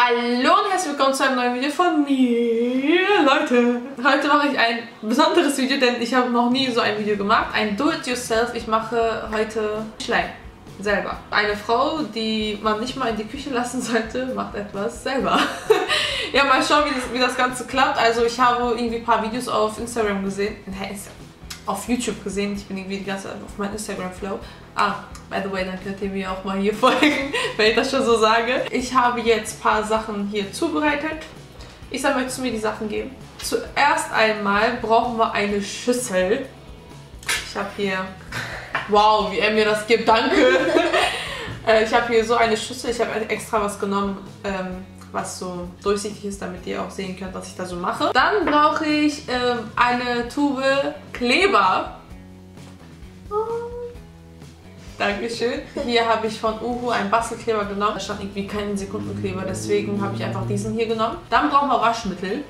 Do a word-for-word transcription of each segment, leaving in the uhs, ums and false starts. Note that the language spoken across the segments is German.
Hallo und herzlich willkommen zu einem neuen Video von mir, Leute. Heute mache ich ein besonderes Video, denn ich habe noch nie so ein Video gemacht. Ein Do-it-yourself. Ich mache heute Schleim selber. Eine Frau, die man nicht mal in die Küche lassen sollte, macht etwas selber. Ja, mal schauen, wie das, wie das Ganze klappt. Also ich habe irgendwie ein paar Videos auf Instagram gesehen. Nein, auf YouTube gesehen. Ich bin irgendwie die ganze Zeit auf meinem Instagram-Flow. Ah, by the way, dann könnt ihr mir auch mal hier folgen, wenn ich das schon so sage. Ich habe jetzt ein paar Sachen hier zubereitet. Ich sage, möchtest du mir die Sachen geben? Zuerst einmal brauchen wir eine Schüssel. Ich habe hier... Wow, wie er mir das gibt, danke! Ich habe hier so eine Schüssel. Ich habe extra was genommen, ähm, was so durchsichtig ist, damit ihr auch sehen könnt, was ich da so mache. Dann brauche ich ähm, eine Tube Kleber. Oh. Dankeschön. Hier habe ich von Uhu einen Bastelkleber genommen. Da stand irgendwie keinen Sekundenkleber, deswegen habe ich einfach diesen hier genommen. Dann brauchen wir Waschmittel.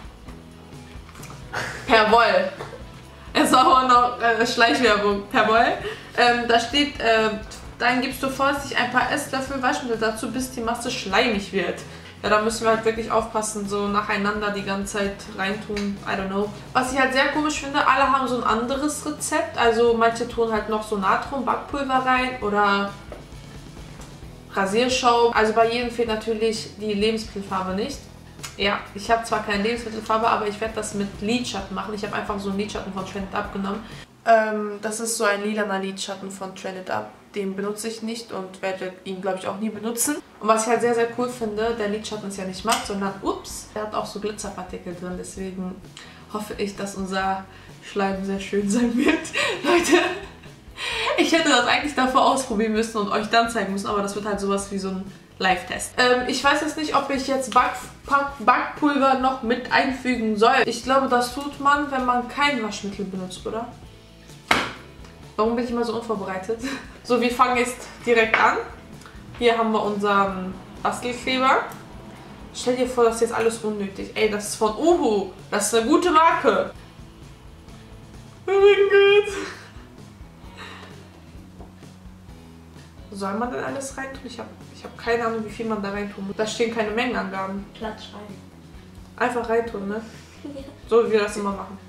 Perwoll. Es war auch noch äh, Schleichwerbung. Perwoll. Ähm, da steht, äh, dann gibst du vorsichtig ein paar Esslöffel Waschmittel dazu, bis die Masse schleimig wird. Ja, da müssen wir halt wirklich aufpassen, so nacheinander die ganze Zeit reintun. I don't know. Was ich halt sehr komisch finde, alle haben so ein anderes Rezept. Also manche tun halt noch so Natron, Backpulver rein oder Rasierschaum. Also bei jedem fehlt natürlich die Lebensmittelfarbe nicht. Ja, ich habe zwar keine Lebensmittelfarbe, aber ich werde das mit Lidschatten machen. Ich habe einfach so einen Lidschatten von Trend It Up genommen. Ähm, das ist so ein lilaner Lidschatten von Trend It Up. Den benutze ich nicht und werde ihn, glaube ich, auch nie benutzen. Und was ich halt sehr, sehr cool finde, der Lidschatten ist ja nicht matt, sondern, ups, der hat auch so Glitzerpartikel drin. Deswegen hoffe ich, dass unser Schleim sehr schön sein wird. Leute, ich hätte das eigentlich davor ausprobieren müssen und euch dann zeigen müssen, aber das wird halt sowas wie so ein Live-Test. Ähm, ich weiß jetzt nicht, ob ich jetzt Back Backpulver noch mit einfügen soll. Ich glaube, das tut man, wenn man kein Waschmittel benutzt, oder? Warum bin ich immer so unvorbereitet? So, wir fangen jetzt direkt an. Hier haben wir unseren Bastelkleber. Stell dir vor, das ist jetzt alles unnötig. Ey, das ist von Uhu. Das ist eine gute Marke. Oh mein Gott. Soll man denn alles reintun? Ich habe ich hab keine Ahnung, wie viel man da reintun muss. Da stehen keine Mengenangaben. Platz rein. Einfach reintun, ne? Ja. So wie wir das immer machen.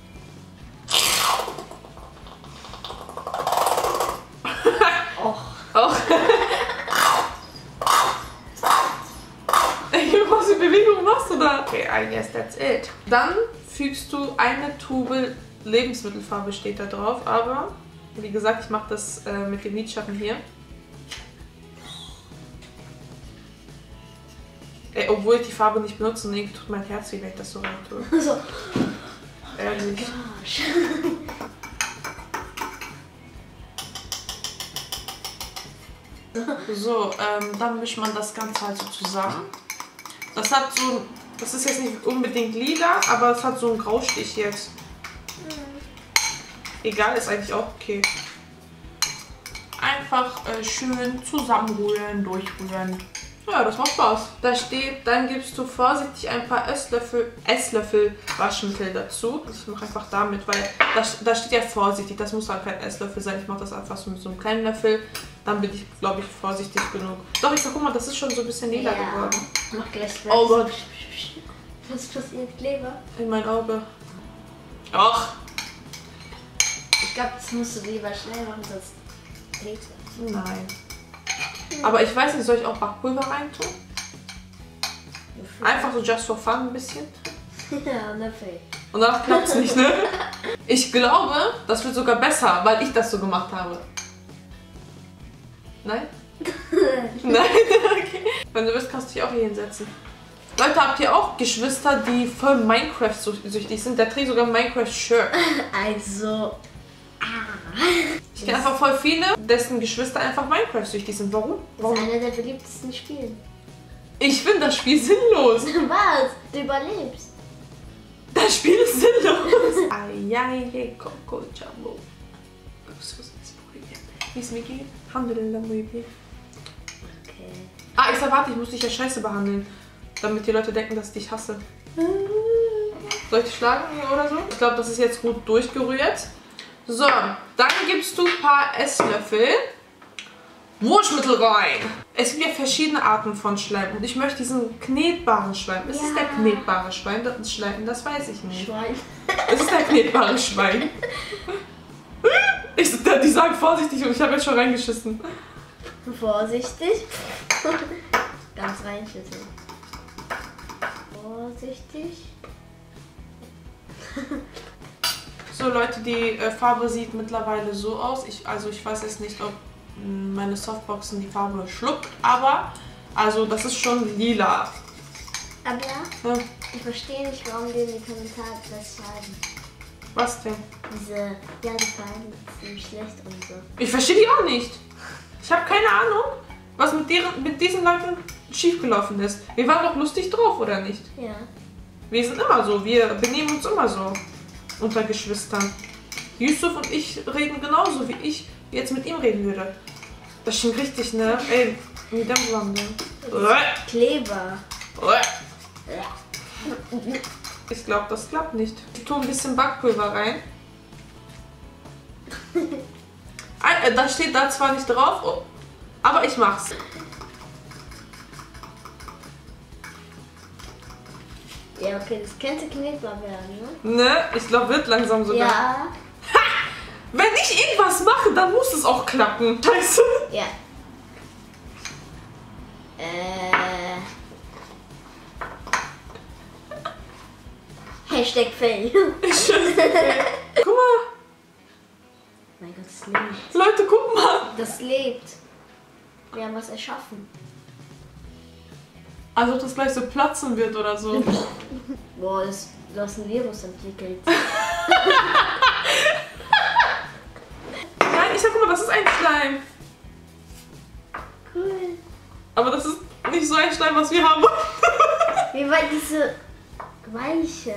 Och. Och. Was für Bewegung machst du da? Okay, I guess that's it. Dann fügst du eine Tube Lebensmittelfarbe, steht da drauf. Aber, wie gesagt, ich mache das äh, mit dem Lidschatten hier. Ey, obwohl ich die Farbe nicht benutze, nee, tut mein Herz weh, wenn ich das so rein tue. So. Ehrlich. So, ähm, dann mischt man das Ganze halt so zusammen. Das hat so, das ist jetzt nicht unbedingt lila, aber es hat so einen Graustich jetzt. Egal, ist eigentlich auch okay. Einfach äh, schön zusammenrühren, durchrühren. Ja, das macht Spaß. Da steht, dann gibst du vorsichtig ein paar Esslöffel, Esslöffel Waschmittel dazu. Ich mache einfach damit, weil da, da steht ja vorsichtig. Das muss dann kein Esslöffel sein. Ich mache das einfach so mit so einem kleinen Löffel. Dann bin ich, glaube ich, vorsichtig genug. Doch, ich sag, guck mal, das ist schon so ein bisschen lila ja. geworden. Mach gleich was. Oh Gott. Was passiert, Kleber? In mein Auge. Ach. Ich glaube, das musst du lieber schnell machen, sonst dreht es. Nein. Aber ich weiß nicht, soll ich auch Backpulver reintun? Einfach so just for fun ein bisschen. Ja, natürlich. Und danach klappt es nicht, ne? Ich glaube, das wird sogar besser, weil ich das so gemacht habe. Nein? Nein? Okay. Wenn du willst, kannst du dich auch hier hinsetzen. Leute, habt ihr auch Geschwister, die voll Minecraft-süchtig sind? Der trägt sogar ein Minecraft-Shirt. Also... Ich kenne einfach voll viele, dessen Geschwister einfach Minecraft-süchtig sind. Warum? Warum? Das ist einer der beliebtesten Spiele. Ich finde das Spiel sinnlos. Was? Du überlebst. Das Spiel ist sinnlos. Ayayay, Coco Jumbo. Wie es mir geht? Alhamdulillah, okay. Ah, ich sag, warte, ich muss dich ja scheiße behandeln. Damit die Leute denken, dass ich dich hasse. Soll ich dich schlagen oder so? Ich glaube, das ist jetzt gut durchgerührt. So, dann gibst du ein paar Esslöffel Wurschmittel rein. Es gibt ja verschiedene Arten von Schleim und ich möchte diesen knetbaren Schleim. Ist Ja. es der knetbare Schleim? Das Schleim? Das weiß ich nicht. Schwein. Es ist der knetbare Schwein. Ich, die sagen vorsichtig und ich habe jetzt schon reingeschissen. Vorsichtig. Ganz reinschütteln. Vorsichtig. So Leute, die äh, Farbe sieht mittlerweile so aus. Ich, also ich weiß jetzt nicht, ob mh, meine Softboxen die Farbe schluckt, aber also das ist schon lila. Aber Ja. ich verstehe nicht, warum die in die Kommentare das schreiben. Was denn? Diese, ja, die Farben sind schlecht und so. Ich verstehe die auch nicht. Ich habe keine Ahnung, was mit, deren, mit diesen Leuten schiefgelaufen ist. Wir waren doch lustig drauf, oder nicht? Ja. Wir sind immer so, wir benehmen uns immer so unter Geschwistern. Yusuf und ich reden genauso, wie ich jetzt mit ihm reden würde. Das stinkt richtig, ne? Ey, mit dem Wandel. Kleber. Ich glaube, das klappt nicht. Ich tue ein bisschen Backpulver rein. Ah, da steht da zwar nicht drauf, oh, aber ich mach's. Ja, okay, das könnte knetbar werden, ne? Ne? Ich glaube, wird langsam sogar. Ja. Wenn ich irgendwas mache, dann muss es auch klappen. Scheiße. Ja. Äh. Hashtag Fail. Guck mal. Mein Gott, das lebt. Leute, guck mal. Das lebt. Wir haben was erschaffen. Also, ob das gleich so platzen wird oder so. Boah, das, du hast ein Virus entwickelt. Nein, ich sag, guck mal, das ist ein Schleim. Cool. Aber das ist nicht so ein Schleim, was wir haben. Wie war diese weiche?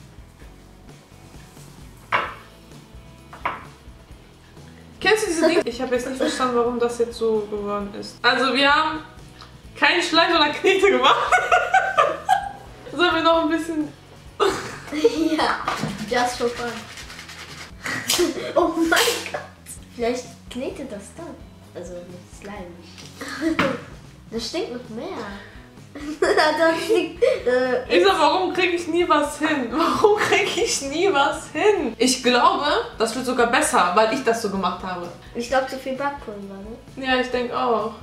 Kennst du diese Dinge? Ich habe jetzt nicht verstanden, warum das jetzt so geworden ist. Also, wir haben keinen Schleim, sondern Knete gemacht. Sollen wir noch ein bisschen... Ja, just for fun. Oh mein Gott. Vielleicht knetet das dann. Also nicht slime. Das stinkt noch mehr. Das stinkt, äh, Ich sag, warum kriege ich nie was hin? Warum kriege ich nie was hin? Ich glaube, das wird sogar besser, weil ich das so gemacht habe. ich glaube, zu viel Backpulver, ne? Ja, ich denke auch.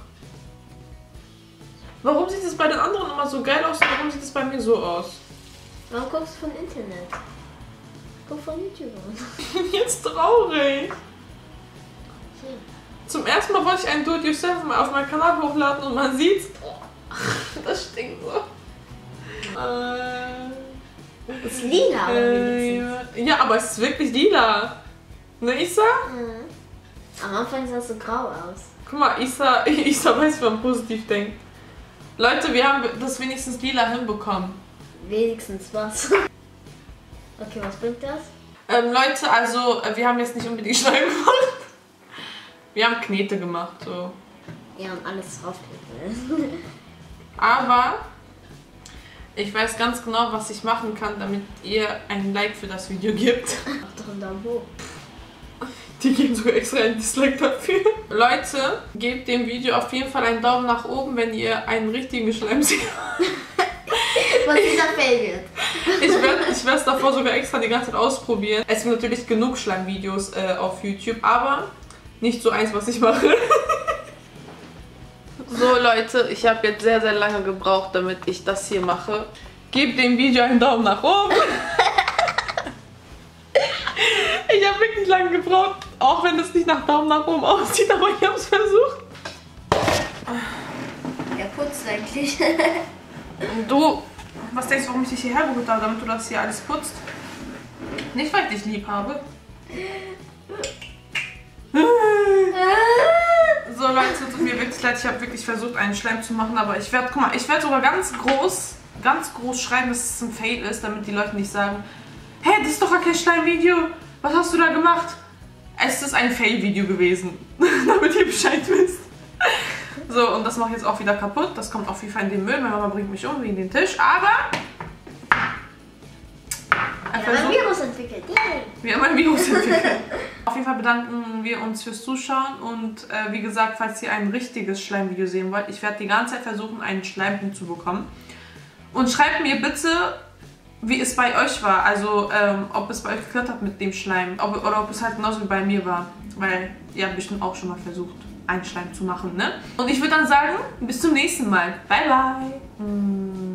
Warum sieht es bei den anderen immer so geil aus und warum sieht es bei mir so aus? Warum guckst du von Internet? Guck von YouTube an. Jetzt traurig. Hier. Zum ersten Mal wollte ich ein Do-it-yourself mal auf meinen Kanal hochladen und man sieht's. Das stinkt so. Äh, Das ist lila, aber wenigstens. äh, ja, aber es ist wirklich lila. Ne, Isa? Mhm. Am Anfang sah es so grau aus. Guck mal, Isa, Isa weiß, wie man positiv denkt. Leute, wir haben das wenigstens lila hinbekommen. Wenigstens was. Okay, was bringt das? Ähm, Leute, also äh, wir haben jetzt nicht unbedingt Schleim gemacht. Wir haben Knete gemacht, so. Ja, und alles draufklicken. Aber ich weiß ganz genau, was ich machen kann, damit ihr ein Like für das Video gibt. Mach doch einen Daumen hoch. Die geben sogar extra ein Dislike dafür. Leute, gebt dem Video auf jeden Fall einen Daumen nach oben, wenn ihr einen richtigen Schleim seht. Was dieser Fail wird. Ich werde ich es davor sogar extra die ganze Zeit ausprobieren. Es gibt natürlich genug Schleimvideos äh, auf YouTube, aber nicht so eins, was ich mache. So Leute, ich habe jetzt sehr, sehr lange gebraucht, damit ich das hier mache. Gebt dem Video einen Daumen nach oben. Ich habe wirklich lange gebraucht, auch wenn es nicht nach Daumen nach oben aussieht, aber ich habe es versucht. Ja, putzt eigentlich. Du, was denkst du, warum ich dich hierher geholt habe, damit du das hier alles putzt? Nicht, weil ich dich lieb habe. So Leute, es tut mir wirklich leid, ich habe wirklich versucht, einen Schleim zu machen, aber ich werde, guck mal, ich werde sogar ganz groß, ganz groß schreiben, dass es ein Fail ist, damit die Leute nicht sagen, hey, das ist doch gar kein Schleimvideo, was hast du da gemacht? Es ist ein Fail-Video gewesen, damit ihr Bescheid wisst. So, und das mache ich jetzt auch wieder kaputt, das kommt auf jeden Fall in den Müll, meine Mama bringt mich um wegen den Tisch, aber... Wir haben ein Virus entwickelt. Yay. Wir haben ein Virus entwickelt. Auf jeden Fall bedanken wir uns fürs Zuschauen und äh, wie gesagt, falls ihr ein richtiges Schleimvideo sehen wollt, ich werde die ganze Zeit versuchen, einen Schleim hinzubekommen. Und schreibt mir bitte, wie es bei euch war, also ähm, ob es bei euch geklappt hat mit dem Schleim ob, oder ob es halt genauso wie bei mir war, weil ihr habt bestimmt auch schon mal versucht, einen Schleim zu machen, ne? Und ich würde dann sagen, bis zum nächsten Mal. Bye, bye!